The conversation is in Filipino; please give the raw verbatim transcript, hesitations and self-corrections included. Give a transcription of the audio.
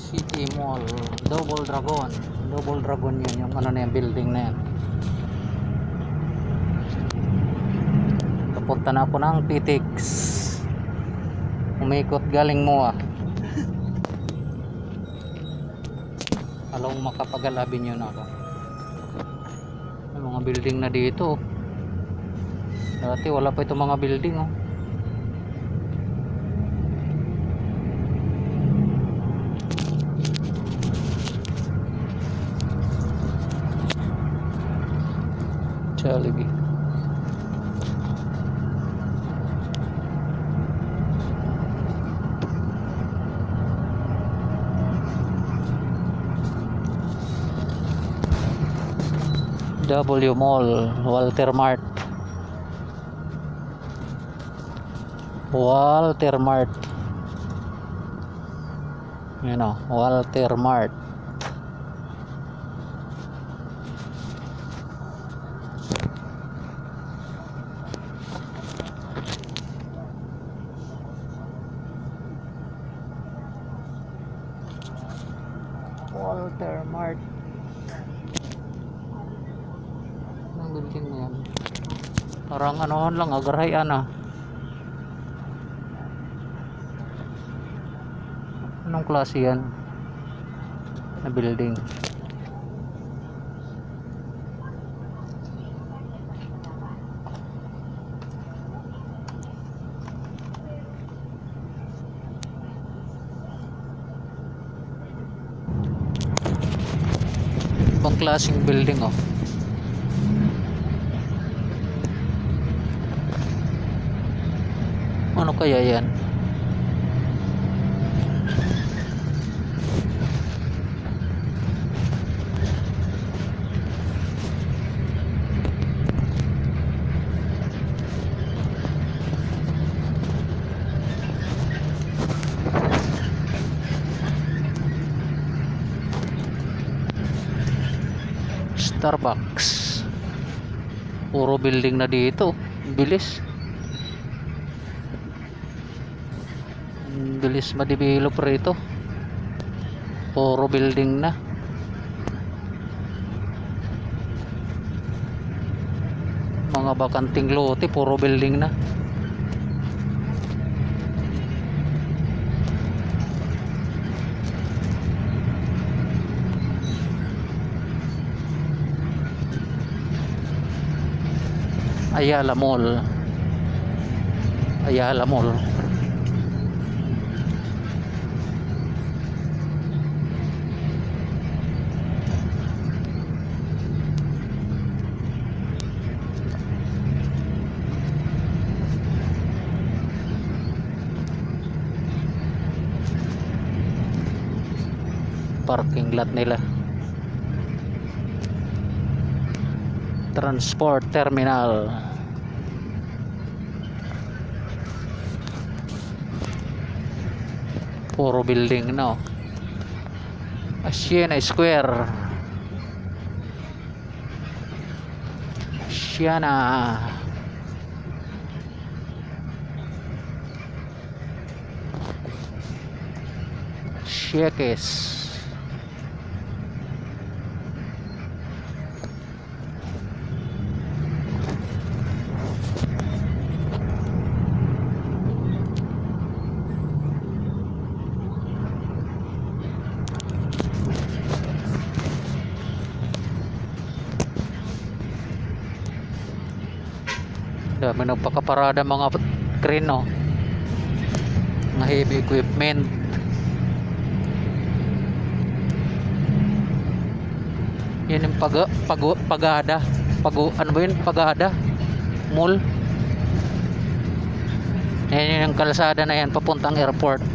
City Mall, Double Dragon. Double Dragon yun, yung ano na yung building na yan. Papunta na ako ng P T X. Umikot galing mo ah. Alam mo makapagalabin yun ako. May mga building na dito. Dati wala pa itong mga building oh. Jollibee. W Mall, Walter Mart. Walter Mart. Yan o, Walter Mart. Walter Mart. Ang building na yan. Parang anohan lang, agarayan ah. Anong klase yan na building? Ibang klaseng building oh. Ano kaya yan? Starbucks. Puro building na dito. Bilis. Bilis ma-develop rito. Puro building na. Mga bakanting lote, puro building na. Ayala Mall. Ayala Mall. Parking lot nila. Transport terminal. Puro building no. Asiana Square. Asiana. Shekes. Dami nagpakaparada mga crane no. Mga heavy equipment. Yan yung pag, pag, pagada pag, ano ba yun? Pagada mall. Yan yung kalsada na yan papuntang airport.